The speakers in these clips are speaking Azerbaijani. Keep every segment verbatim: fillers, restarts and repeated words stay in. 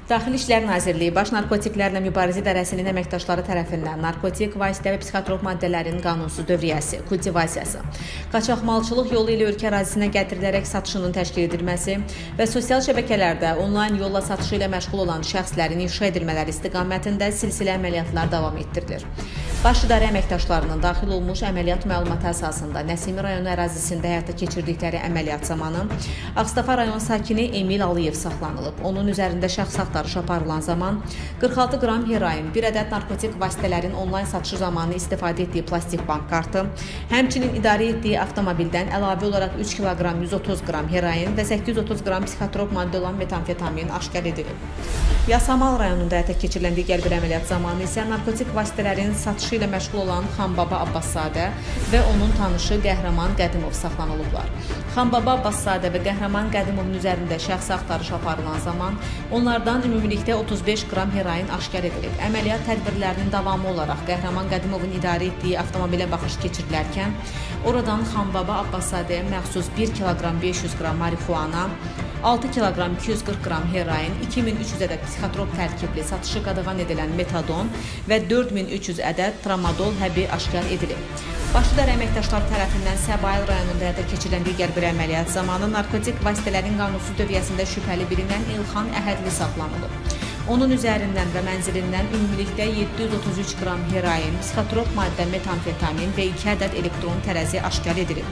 Daxili İşlər Nazirliyi Baş Narkotiklərlə Mübarizə İdarəsinin əməkdaşları tərəfindən narkotik, vasitə və psixotrop maddələrin qanunsuz dövriyyəsi, kultivasiyası, qaçaqmalçılıq yolu ilə ölkə ərazisinə gətirilərək satışının təşkil edilməsi və sosial şəbəkələrdə onlayn yolla satışı ilə məşğul olan şəxslərin ifşa edilmələri istiqamətində silsilə əməliyyatlar davam etdirilir. Baş İdarə əməkdaşlarının daxil olmuş əməliyyat məlumatı əsasında Nəsimi rayonu ərazisində həyata keçirdikləri əməliyyat zamanı Ağstafa rayon sakini Emil Aliyev saxlanılıb. Onun üzərində şəxs axtarış aparılan zaman qırx altı qram heroin, bir ədəd narkotik vasitələrin onlayn satışı zamanı istifadə etdiyi plastik bank kartı, həmçinin idarə etdiyi avtomobildən əlavə olaraq üç kiloqram yüz otuz qram heroin və səkkiz yüz otuz qram psixotrop maddə olan metamfetamin aşkar edilib. Yasamal rayonunda həyata keçirilən digər bir əməliyyat zamanı isə narkotik vasitələrin satışı ilə məşğul olan Xanbaba Abbaszadə və onun tanışı Qəhrəman Qədimov saxlanılıblar. Xanbaba Abbaszadə və Qəhrəman Qədimovun üzərində şəxsi axtarış aparılan zaman onlardan ümumilikdə otuz beş qram heroin aşkar edilib. Əməliyyat tədbirlərinin davamı olaraq Qəhrəman Qədimovun idarə etdiyi avtomobilə baxış keçirilərkən oradan Xanbaba Abbaszadəyə məxsus bir kiloqram beş yüz qram marixuana, altı kiloqram iki yüz qırx qram heroin, iki min üç yüz ədəd psixotrop tərkibli satışı qadağan edilən metadon və dörd min üç yüz ədəd tramadol həbi aşkar edilib. Baş İdarə əməkdaşları tərəfindən Səbail rayonunda həyata keçirilən digər bir əməliyyat zamanı narkotik vasitələrin qanunsuz dövriyyəsində şübhəli bilinən İlxan Əhədli saxlanılıb. Onun üzərindən və mənzilindən ümumilikdə yeddi yüz otuz üç qram heroin, psixotrop maddə metamfetamin və iki ədəd elektron tərəzi aşkar edilib.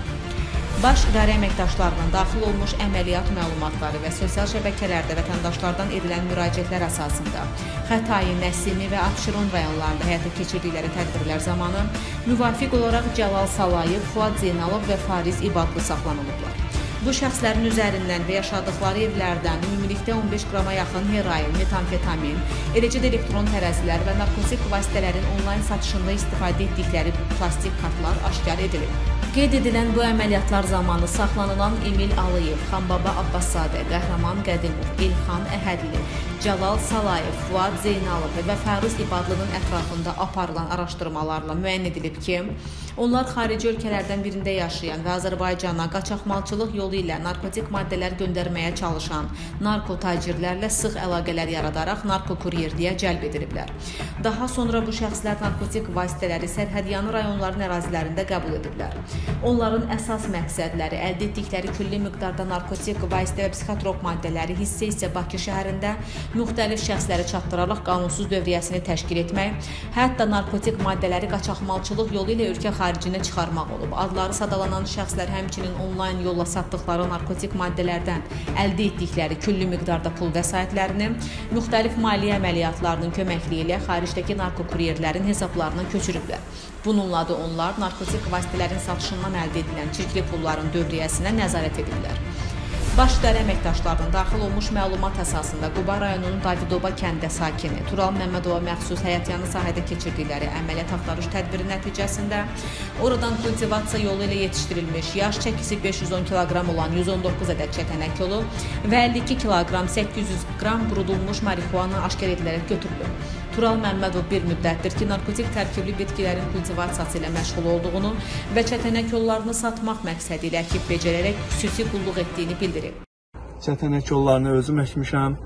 Baş İdarə əməkdaşlarının daxil olmuş əməliyyat məlumatları və sosial şəbəkələrdə vətəndaşlardan edilən müraciətlər əsasında Xətai, Nəsimi və Abşeron rayonlarında həyata keçirdikləri tədbirlər zamanı müvafiq olaraq Cəlal Salayev, Fuad Zeynalov və Fariz İbadlı saxlanılıblar. Bu şəxslərin üzərindən və yaşadıkları evlərdən ümumilikdə on beş qrama yaxın heroin, metamfetamin, eləcə də elektron tərəzilər və narkotik vasitələrin onlayn satışında istifadə etdikləri plastik kartlar aşkar edilib. Qeyd edilən bu əməliyyatlar zamanı saxlanılan Emil Aliyev, Xanbaba Abbaszadə, Qəhrəman Qədimov, İlxan Əhədli, Cəlal Salayev, Fuad Zeynalov və Fariz İbadlının ətrafında aparılan araşdırmalarla müəyyən edilib ki, onlar xarici ölkələrdən birində yaşayan və Azərbaycana qaçaqmalçılıq yolu ilə narkotik maddələr göndərməyə çalışan narko tacirlərlə sıx əlaqələr yaradaraq narkokuryerliyə cəlb ediliblər. Daha sonra bu şəxslər narkotik vasitələri sərhədyanı rayonların ərazilərində qəbul ediblər. Onların əsas məqsədləri əldə etdikləri külli miqdarda narkotik vasitə və psixotrop maddələri hissə isə Bakı şəhərində müxtəlif şəxsləri çatdıraraq qanunsuz dövriyyəsini təşkil etmək, hətta narkotik maddələri qaçaqmalçılıq yolu ilə ölkə xaricinə çıxarmaq olub. Adları sadalanan şəxslər həmçinin onlayn yolla satdıqları narkotik maddələrdən əldə etdikləri külli miqdarda pul vəsaitlərini müxtəlif maliyyə əməliyyatlarının köməkliyi ilə xaricdəki narkokuryerlərin hesablarına köçürüblər. Bununla da onlar narkotik vasitələrin satışından əldə edilən çirkli pulların dövriyyəsinə nəzarət edirlər. Baş İdarə əməkdaşlarının daxil olmuş məlumat əsasında Quba rayonunun Davidoba kəndə sakini Tural Məmmədova məxsus həyatyanı sahədə keçirdikləri əməliyyat axtarış tədbiri nəticəsində oradan kultivasiya yolu ilə yetişdirilmiş yaş çəkisi beş yüz on kiloqram olan yüz on doqquz ədəd çətənək yolu və əlli iki kiloqram səkkiz yüz qram qurudulmuş marixuana aşkar edilərək götürülür. Tural Məmmədov bir müddətdir ki, narkotik tərkibli bitkilərin kultivasiyası ilə məşğul olduğunu və çətənək yollarını satmaq məqsədi ilə əkib becərərək xüsusi qulluq etdiyini bildirib. Çətənək yollarını özüm əkmişəm.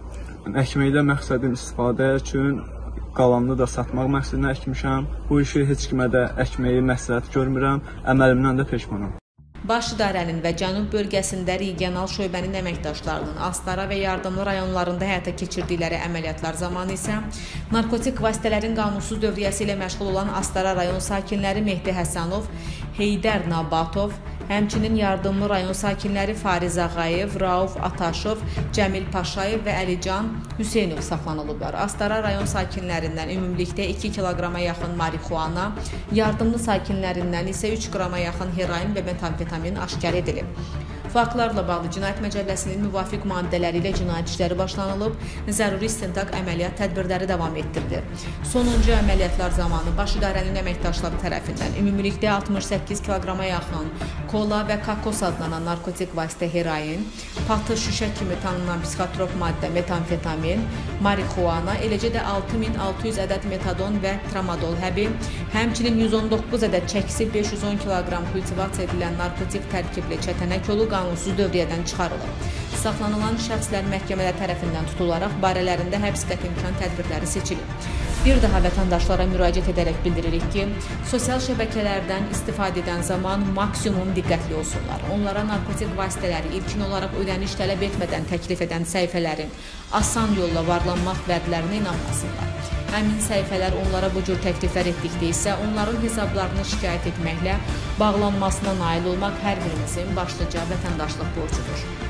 Əkməkdə məqsədim istifadə üçün, qalanını da satmaq məqsədinə əkmişəm. Bu işi heç kimə də əkməyi məsləhət görmürəm, əməlimdən də peşmanam. Baş İdarənin və Cənub bölgəsində regional şöbənin əməkdaşlarının Astara və yardımlı rayonlarında həyata keçirdikləri əməliyyatlar zamanı isə narkotik vasitələrin qanunsuz dövriyyəsi ilə məşğul olan Astara rayon sakinləri Mehdi Həsənov, Heydər Nabatov, həmçinin yardımlı rayon sakinləri Fariz Ağayev, Rauf Ataşov, Cəmil Paşayev və Əlican Hüseynov saxlanılıblar. Astara rayon sakinlərindən ümumilikdə iki kiloqrama yaxın marixuana, yardımlı sakinlərindən isə üç qrama yaxın heroin və metamfetamin aşkar edilib. Faktlarla bağlı Cinayət Məcəlləsinin müvafiq maddələri ilə cinayət işləri başlanılıb, zəruri istintaq əməliyyat tədbirləri davam etdirilir. Sonuncu əməliyyatlar zamanı Baş İdarənin əməkdaşları tərəfindən ümumilikdə altmış səkkiz kiloqrama yaxın kola və kakos adlanan narkotik vasitə heroin, patır şüşə kimi tanınan psixotrop maddə metamfetamin, marixuana, eləcə də altı min altı yüz ədəd metadon və tramadol həbi, həmçinin yüz on doqquz ədəd çəkisi beş yüz on kiloqram kultivasiya edilən narkotik tərkibli çətənək yolu qanunsuz dövriyyədən çıxarılıb. saxlanılan şəxslər məhkəmələr tərəfindən tutularaq barələrində həbs qəti imkan tədbirləri seçilir. Bir daha vətəndaşlara müraciət edərək bildiririk ki, sosial şəbəkələrdən istifadə edən zaman maksimum diqqətli olsunlar. Onlara narkotik vasitələri ilkin olaraq ödəniş tələb etmədən təklif edən səhifələrin asan yolla varlanmaq vədlərinə inanmasınlar. Həmin səhifələr onlara bu cür təkliflər etdikdə isə onların hesablarını şikayət etməklə bağlanmasına nail olmaq hər birimizin başlıca vətəndaşlıq borcudur.